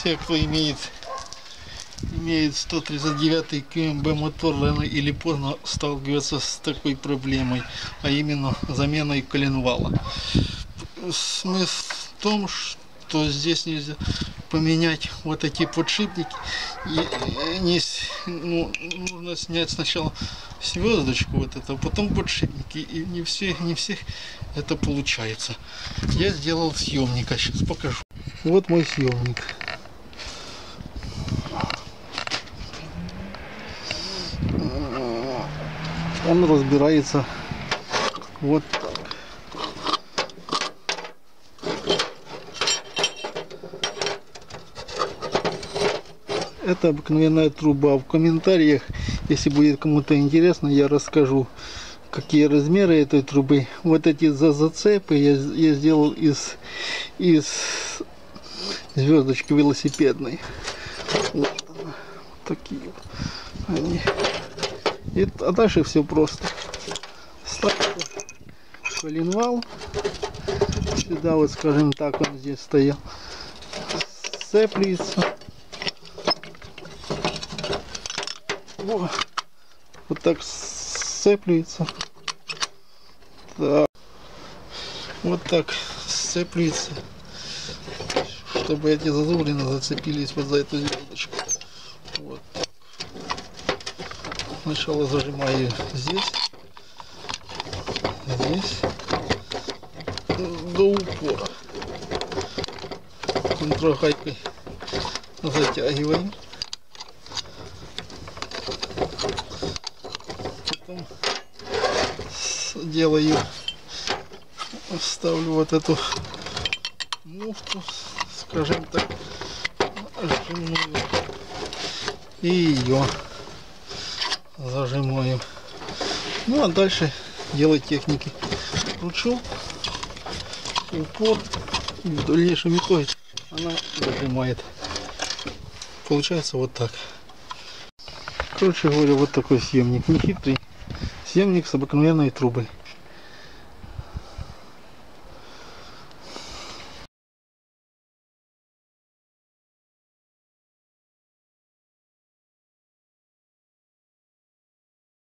все, кто имеет 139 КМБ мотор, рано или поздно сталкивается с такой проблемой, а именно заменой коленвала. Смысл в том, что здесь нельзя поменять вот эти подшипники, и нужно снять сначала звездочку вот это, а потом подшипники, и не всех это получается. Я сделал съемник, а сейчас покажу. Вот мой съемник. Он разбирается вот так. Это обыкновенная труба. В комментариях, если будет кому-то интересно, я расскажу, какие размеры этой трубы. Вот эти зацепы я сделал из звездочки велосипедной. Вот такие вот они. А дальше все просто. Ставится коленвал. Сюда вот, скажем так, он здесь стоял. Сцепливается. Вот так сцепливается. Так. Вот так сцепливается, чтобы эти зазубрины зацепились вот за эту звездочку. Вот так. Сначала зажимаю здесь до упора. Контрагайкой затягиваем. Потом делаю, ставлю вот эту муфту, скажем так, и ее зажимаем. Ну а дальше дело техники. Кручу упор, и в дальнейшем итоге она зажимает. Получается вот так. Короче говоря, вот такой съемник. Нехитрый съемник с обыкновенной трубой.